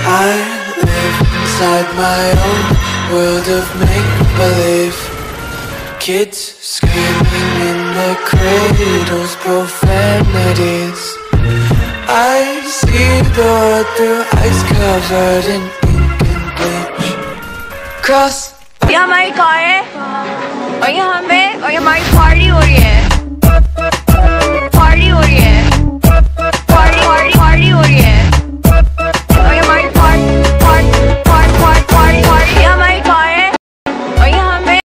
I live inside my own world of make-believe. Kids screaming in their cradles, profanities. I see the world through ice covered in ink and bleach. Cross. ये हमारी car है और ये हमें और ये हमारी पार्टी हो रही है.